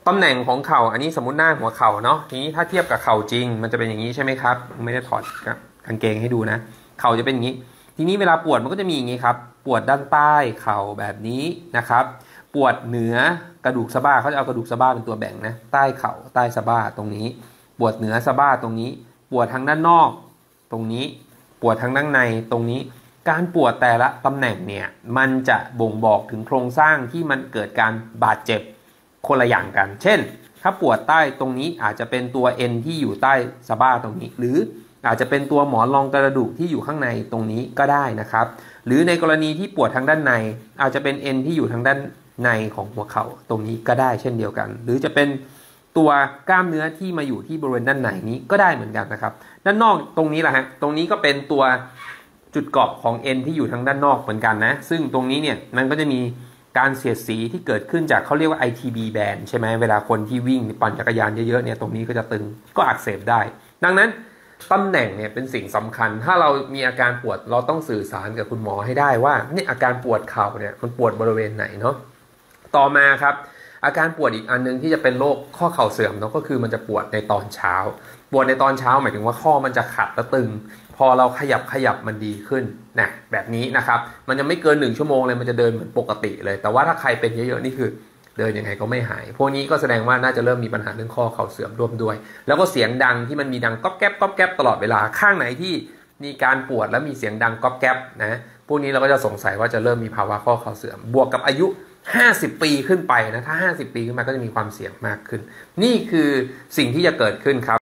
ตำแหน่งของเข่าอันนี้สมมุติหน้าหัวเข่าเนาะทีนี้ถ้าเทียบกับเข่าจริงมันจะเป็นอย่างนี้ใช่ไหมครับไม่ได้ถอดกางเกงให้ดูนะเข่าจะเป็นอย่างนี้ทีนี้เวลาปวดมันก็จะมีอย่างนี้ครับปวดด้านใต้เข่าแบบนี้นะครับปวดเหนือกระดูกสะบ้าเขาจะเอากระดูกสะบ้าเป็นตัวแบ่งนะใต้เข่าใต้สะบ้าตรงนี้ปวดเหนือสะบ้าตรงนี้ปวดทางด้านนอกตรงนี้ปวดทางด้านในตรงนี้การปวดแต่ละตำแหน่งเนี่ยมันจะบ่งบอกถึงโครงสร้างที่มันเกิดการบาดเจ็บคนละอย่างกันเช่นถ้าปวดใต้ตรงนี้อาจจะเป็นตัวเอ็นที่อยู่ใต้สะบ้าตรงนี้หรืออาจจะเป็นตัวหมอนรองกระดูกที่อยู่ข้างในตรงนี้ก็ได้นะครับหรือในกรณีที่ปวดทางด้านในอาจจะเป็นเอ็นที่อยู่ทางด้านในของหัวเข่าตรงนี้ก็ได้เช่นเดียวกันหรือจะเป็นตัวกล้ามเนื้อที่มาอยู่ที่บริเวณด้านในนี้ก็ได้เหมือนกันนะครับด้านนอกตรงนี้แหละฮะตรงนี้ก็เป็นตัวจุดเกาะของเอ็นที่อยู่ทางด้านนอกเหมือนกันนะซึ่งตรงนี้เนี่ยมันก็จะมีการเสียดสีที่เกิดขึ้นจากเขาเรียกว่า ITB band ใช่ไหมเวลาคนที่วิ่งปั่นจักรยานเยอะๆเนี่ยตรงนี้ก็จะตึงก็อักเสบได้ดังนั้นตำแหน่งเนี่ยเป็นสิ่งสำคัญถ้าเรามีอาการปวดเราต้องสื่อสารกับคุณหมอให้ได้ว่าเนี่ยอาการปวดเข่าเนี่ยมันปวดบริเวณไหนเนาะต่อมาครับอาการปวดอีกอันนึงที่จะเป็นโรคข้อเข่าเสื่อมเนาะก็คือมันจะปวดในตอนเช้าปวดในตอนเช้าหมายถึงว่าข้อมันจะขัดและตึงพอเราขยับมันดีขึ้นนะแบบนี้นะครับมันจะไม่เกิน1 ชั่วโมงเลยมันจะเดินเหมือนปกติเลยแต่ว่าถ้าใครเป็นเยอะๆนี่คือเดินยังไงก็ไม่หายพวกนี้ก็แสดงว่าน่าจะเริ่มมีปัญหาเรื่องข้อเข่าเสื่อมร่วมด้วยแล้วก็เสียงดังที่มันมีดังก๊อบแก๊บก๊อบแก๊บตลอดเวลาข้างไหนที่มีการปวดแล้วมีเสียงดังก๊อบแก๊บนะพวกนี้เราก็จะสงสัยว่าจะเริ่มมีภาวะข้อเข่าเสื่อมบวกกับอายุ50 ปีขึ้นไปนะถ้า50 ปีขึ้นมาก็จะมีความเสี่ยงมากขึ้นนี่คือสิ่งที่จะเกิดขึ้นครับ